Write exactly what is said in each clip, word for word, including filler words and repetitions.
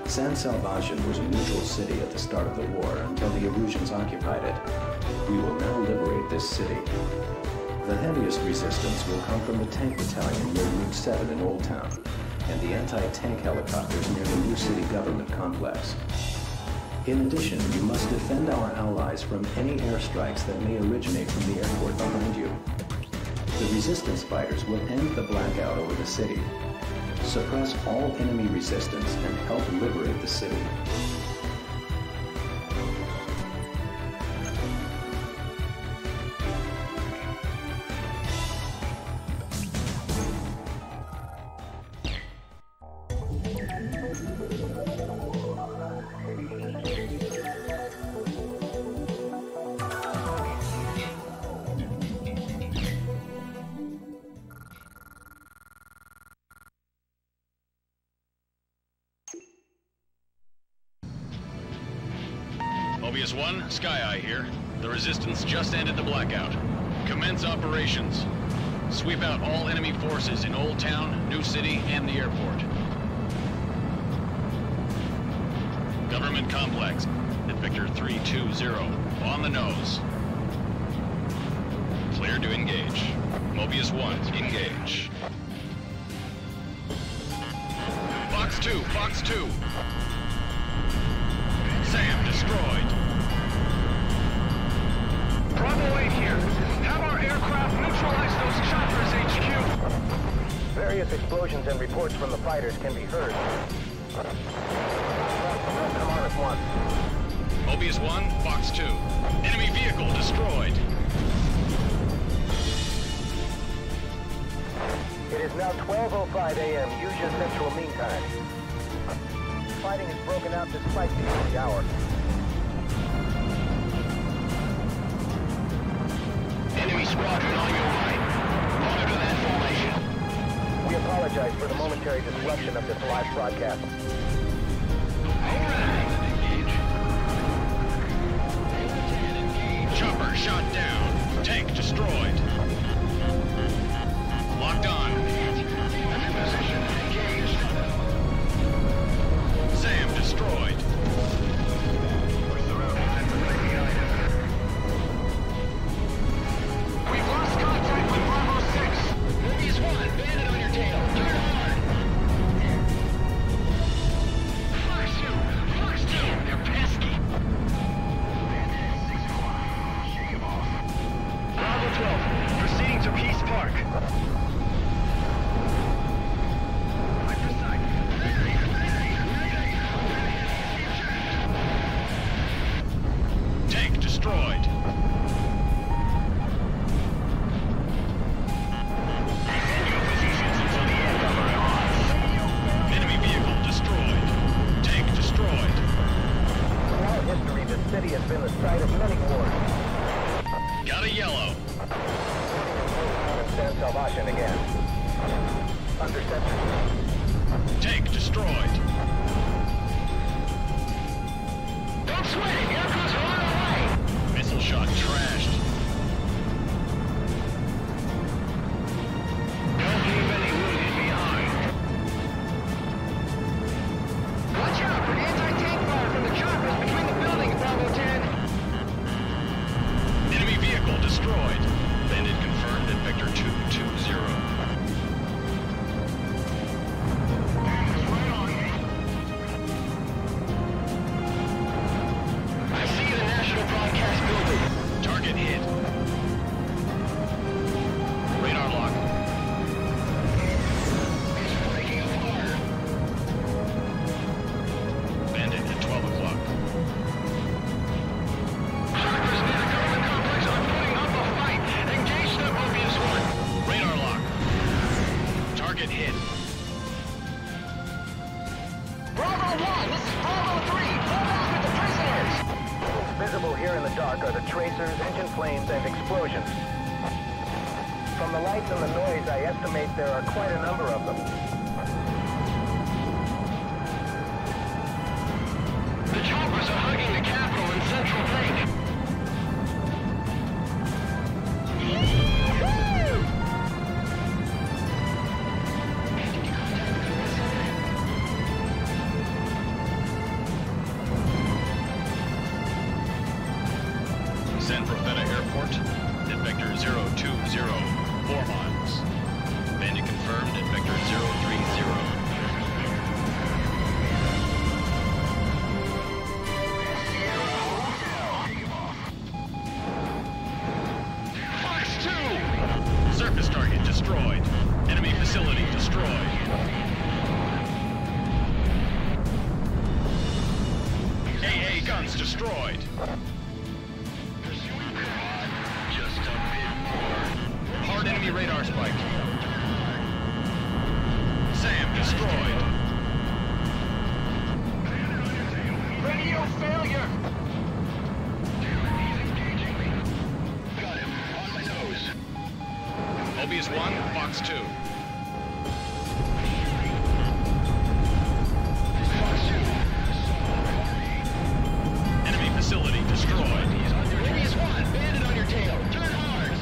San Salvation was a neutral city at the start of the war until the Erusians occupied it. We will now liberate this city. The heaviest resistance will come from the tank battalion near Route seven in Old Town, and the anti-tank helicopters near the new city government complex. In addition, you must defend our allies from any airstrikes that may originate from the airport behind you. The resistance fighters will end the blackout over the city. Suppress all enemy resistance and help liberate the city. Mobius one, Sky Eye here. The Resistance just ended the blackout. Commence operations. Sweep out all enemy forces in Old Town, New City, and the airport. Government complex at Victor three two zero. On the nose. Clear to engage. Mobius one, engage. Fox two, Fox two. Sam destroyed. Bravo eight here. Have our aircraft neutralize those choppers, H Q. Various explosions and reports from the fighters can be heard. Come on at once. Mobius one, Fox two. Enemy vehicle destroyed. It is now twelve oh five A M Usia Central Mean Time. Fighting has broken out despite the early hour. Enemy squadron on your right. Monitor that formation. We apologize for the momentary disruption of this live broadcast. Chopper shot down. Tank destroyed. Locked on. Position engaged. Sam destroyed. We've lost contact with Bravo six. Mobius one, bandit on your tail. Turn hard. Fox two, Fox two. They're pesky. Bravo twelve, proceeding to Peace Park. Tank destroyed. Enemy vehicle destroyed. Tank destroyed. Throughout history, this city has been the site of many wars. Got a yellow. San Salvation again. Under center. Tank destroyed. Don't sweat it. Aircraft's on our way. Missile shot trashed. Don't leave any wounded behind. Watch out for anti-tank fire from the choppers between the buildings, Bravo ten. Enemy vehicle destroyed. Bandit confirmed at Victor two two zero. I see the National Broadcast building. Target hit. Radar lock. It's breaking apart. Bandit at twelve o'clock. Choppers near the government complex are putting up a fight. Engage them, Mobius one. Radar lock. Target hit. Bravo one, this is Bravo three. Pull back with the prisoners. Visible here in the dark are the tracers, engine flames, and explosions. From the lights and the noise, I estimate there are quite a number of them. The choppers are hugging the Capitol in Central Lake. San Profeta Airport at vector zero two zero, four miles. Bandit confirmed at vector zero three zero. Fox two! Surface target destroyed. Enemy facility destroyed. A A guns destroyed. Just a bit more. Hard enemy radar spike. Sam destroyed. Radio failure! Got him. On my nose. Mobius one, Fox two. Enemy facility destroyed. Mobius one, bandit on your tail. Turn hard!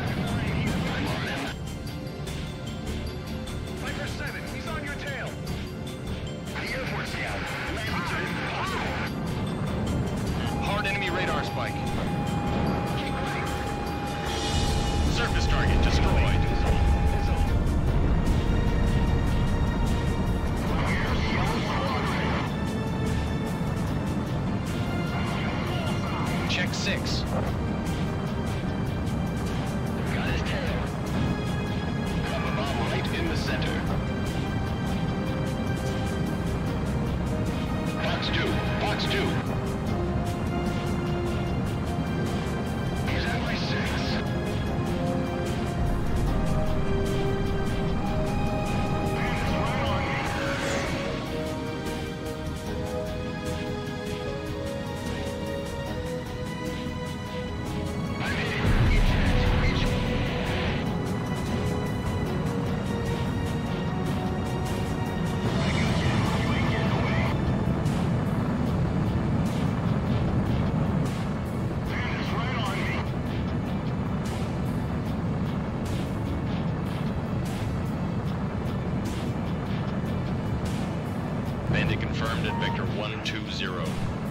Viper seven, he's on your tail. The Air Force scout. Landing zone possible. Hard enemy radar spike. Surface target destroyed. Check six. Got his tail. Drop a bomb right in the center. Fox two. Fox two. He's at my six. Bandit confirmed at vector one two zero.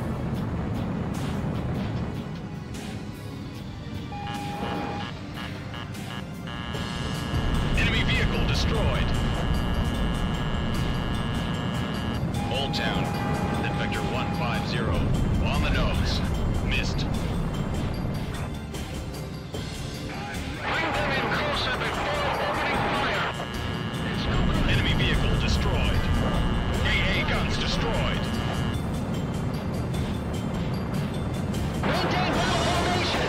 Enemy vehicle destroyed. Old Town at vector one five zero. On the nose. Missed. Bring them in closer before opening fire. Enemy vehicle destroyed. A A guns destroyed. Maintain battle formation.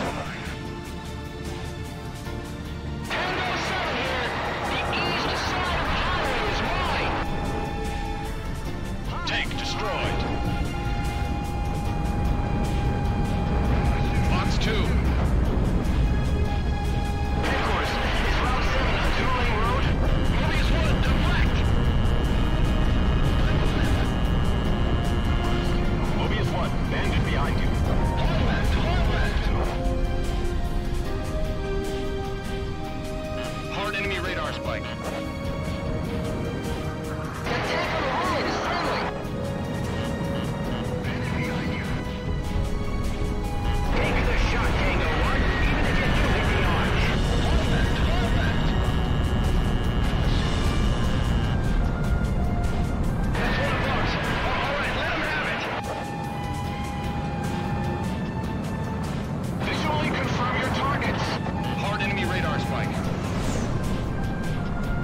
Tango seven here. The east side of the highway is mine. Tank destroyed. Fox two. Headquarters, is Route seven on two-lane road? Mobius one, deflect. Mobius one, bandit behind you. Hard left, hard left. Hard enemy radar spike. The tank on the right is friendly. Take the shot, Tango one, even if you do hit the arch. Hard left, hard left. That's one of ours. All right, let him have it. Visually confirm your targets. Hard enemy radar spike.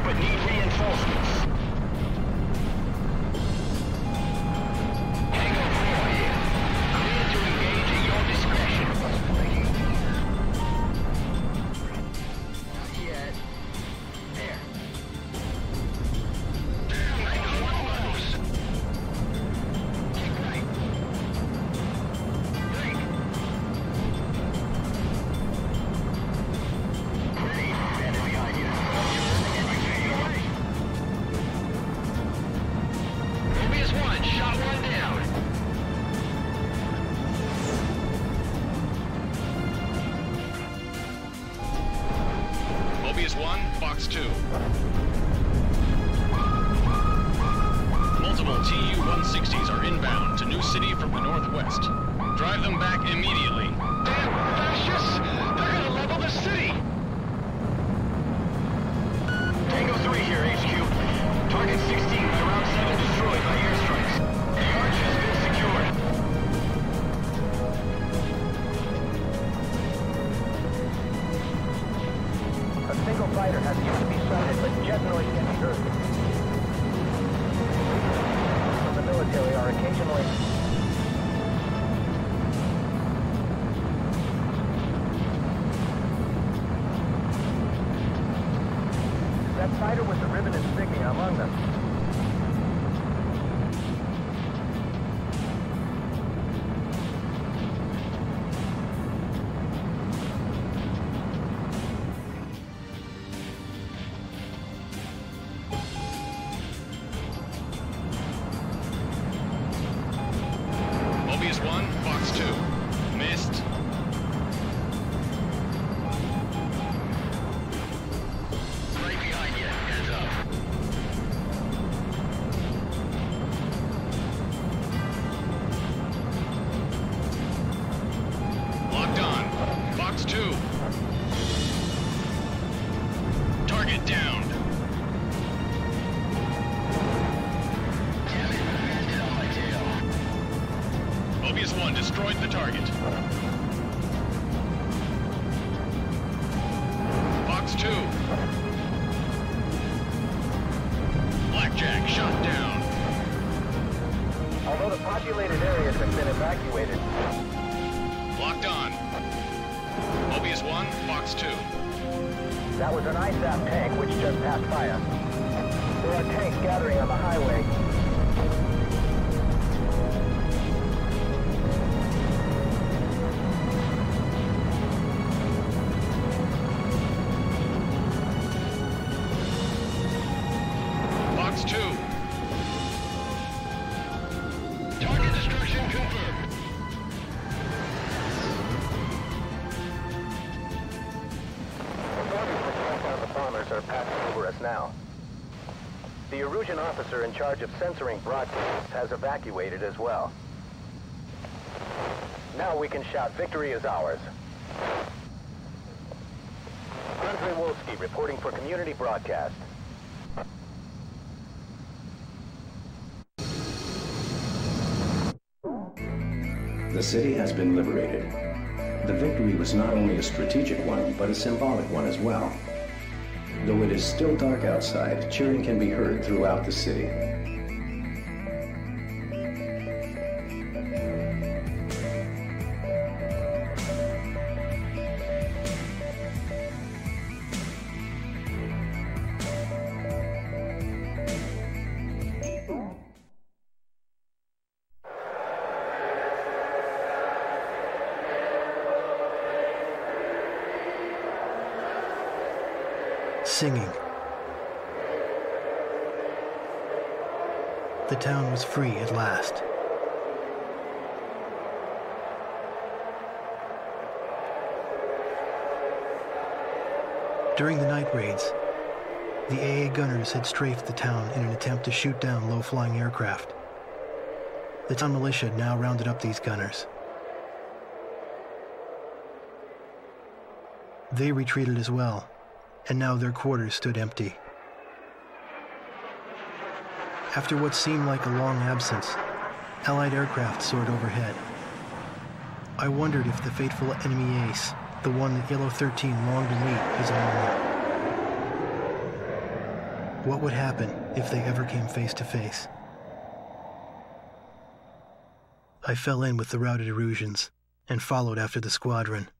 but need reinforcements. Tango four here. Clear to engage at your discretion. Not yet. There. Tango one close. Kick right. Break. Great. Stand behind you. Mobius one, shot one down. Mobius one, Fox two. Multiple T U one sixties are inbound to New City from the northwest. Drive them back immediately. Damn fascists! They're gonna level the city! Tango three here, H Q. Target sixteen by round seven destroyed by airstrikes. The arch has been secured. A single fighter has yet to be sighted, but jet noise can be heard. The military are occasionally... That fighter with the ribbon insignia among them. Mobius one, Fox two. Missed. Right behind you. Heads up. Locked on. Fox two. Target downed. Damn it. Landed on my tail. Mobius one destroyed the target. Fox two. Blackjack shot down. Although the populated areas have been evacuated, Locked on. Mobius one, Fox two. that was an I S A P tank which just passed by us. There are tanks gathering on the highway. Fox two. Target destruction confirmed. The bombers are passing over us now. The Erusian officer in charge of censoring broadcasts has evacuated as well. Now we can shout victory is ours. Andre Wolski reporting for community broadcast. The city has been liberated. The victory was not only a strategic one, but a symbolic one as well. Though it is still dark outside, cheering can be heard throughout the city. Singing. The town was free at last. During the night raids, the A A gunners had strafed the town in an attempt to shoot down low-flying aircraft. The town militia now rounded up these gunners. They retreated as well, and now their quarters stood empty. After what seemed like a long absence, Allied aircraft soared overhead. I wondered if the fateful enemy ace, the one that Yellow thirteen longed to meet, is on the What would happen if they ever came face to face? I fell in with the routed Erusians and followed after the squadron.